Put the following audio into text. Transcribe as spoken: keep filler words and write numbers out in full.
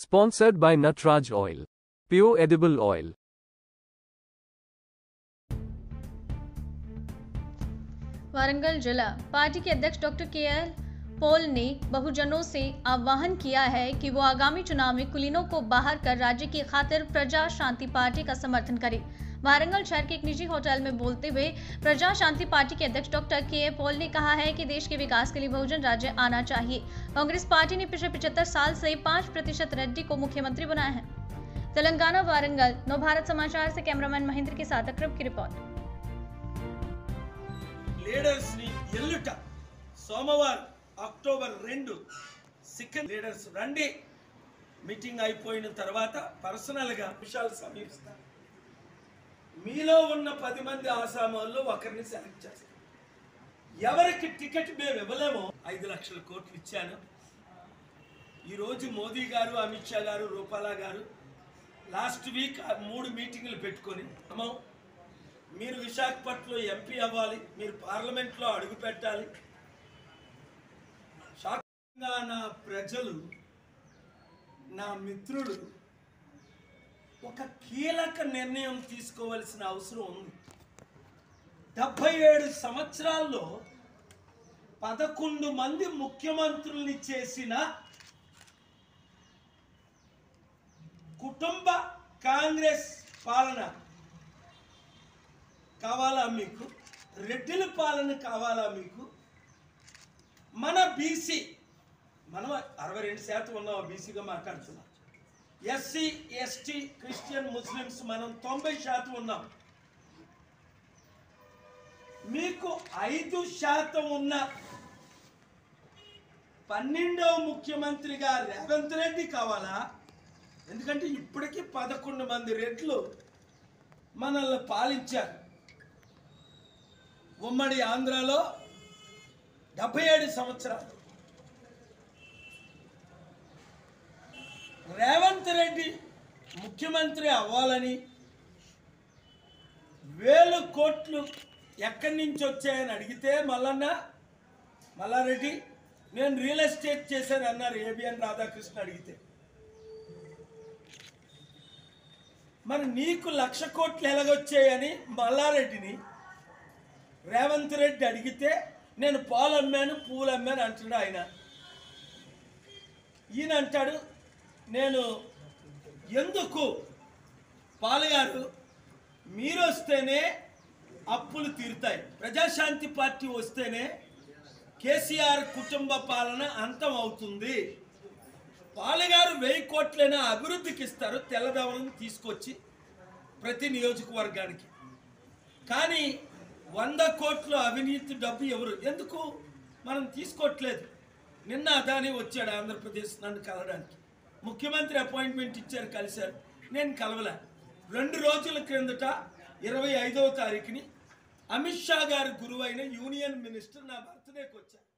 Sponsored by Nutraj Oil. Pure edible oil. Warangal जिला party के अध्यक्ष डॉक्टर के एल पॉल ने बहुजनों से आह्वान किया है कि वो आगामी चुनाव में कुलीनों को बाहर कर राज्य की खातिर प्रजा शांति पार्टी का समर्थन करें। वारंगल शहर के एक निजी होटल में बोलते हुए प्रजा शांति पार्टी के अध्यक्ष डॉक्टर के एल पॉल ने कहा है कि देश के विकास के लिए बहुजन राज्य आना चाहिए। कांग्रेस पार्टी ने पिछले पचहत्तर साल से पाँच प्रतिशत रेड्डी को मुख्यमंत्री बनाया है। तेलंगाना वारंगल नव भारत समाचार से कैमरामैन महेंद्र के साथ अकरब की रिपोर्ट। లీడర్స్ ని ఎల్లుట సోమవారం అక్టోబర్ రెండు సెకండ్ లీడర్స్ రండి మీటింగ్ అయిపోయిన తర్వాత పర్సనల్ గా విషయాలు సమీపిస్తారు. మీలో ఉన్న పది మంది ఆసామాల్లో ఒకరిని సెలెక్ట్ చేస్తారు. ఎవరికి టికెట్ మేము ఇవ్వలేమో ఐదు లక్షల కోట్లు ఇచ్చాను. ఈరోజు మోదీ గారు అమిత్ షా గారు రూపాలా గారు లాస్ట్ వీక్ మూడు మీటింగ్లు పెట్టుకొని అమ్మో మీరు విశాఖపట్నంలో ఎంపీ అవ్వాలి, మీరు పార్లమెంట్లో అడుగు పెట్టాలి. శాఖంగా నా ప్రజలు నా మిత్రులు ఒక కీలక నిర్ణయం తీసుకోవాల్సిన అవసరం ఉంది. డెబ్బై ఏడు సంవత్సరాల్లో పదకొండు మంది ముఖ్యమంత్రుల్ని చేసిన కుటుంబ కాంగ్రెస్ పాలన కావాలా మీకు? రెడ్డిల పాలన కావాలా మీకు? మన బీసీ మనం అరవై రెండు శాతం ఉన్నాం, బీసీగా మాట్లాడుతున్నాం. ఎస్సీ ఎస్టీ క్రిస్టియన్ ముస్లిమ్స్ మనం తొంభై శాతం ఉన్నాం. మీకు ఐదు శాతం ఉన్న పన్నెండవ ముఖ్యమంత్రిగా రేవంత్ రెడ్డి కావాలా? ఎందుకంటే ఇప్పటికీ పదకొండు మంది రెడ్లు మనల్ని పాలించారు. ఉమ్మడి ఆంధ్రాలో డెబ్బై ఏడు సంవత్సరాలు రేవంత్ రెడ్డి ముఖ్యమంత్రి అవ్వాలని వేలు కోట్లు ఎక్కడి నుంచి వచ్చాయని అడిగితే మల్లన్న మల్లారెడ్డి నేను రియల్ ఎస్టేట్ చేశాను అన్నారు. ఏబిఎన్ రాధాకృష్ణ అడిగితే మరి నీకు లక్ష కోట్లు ఎలాగొచ్చాయని మల్లారెడ్డిని రేవంత్ రెడ్డి అడిగితే నేను పాలు అమ్మాను పూలు అమ్మాను అంటాడు ఆయన. ఈయన అంటాడు నేను ఎందుకు పాలుగారు మీరు వస్తేనే అప్పులు తీరుతాయి, ప్రజాశాంతి పార్టీ వస్తేనే కేసీఆర్ కుటుంబ పాలన అంతం అవుతుంది, పాలుగారు వెయ్యి కోట్లైనా అభివృద్ధికి ఇస్తారు తెల్లదవలను తీసుకొచ్చి ప్రతి నియోజకవర్గానికి. కానీ వంద కోట్ల అవినీతి డబ్బు ఎవరు ఎందుకు మనం తీసుకోవట్లేదు. నిన్న అదాని వచ్చాడు ఆంధ్రప్రదేశ్ నన్ను కలవడానికి, ముఖ్యమంత్రి అపాయింట్మెంట్ ఇచ్చారు, కలిశారు, నేను కలవలే. రెండు రోజుల క్రిందట ఇరవై ఐదవ తారీఖుని అమిత్ షా గారి గురువైన యూనియన్ మినిస్టర్ నా బర్త్డేకి వచ్చారు.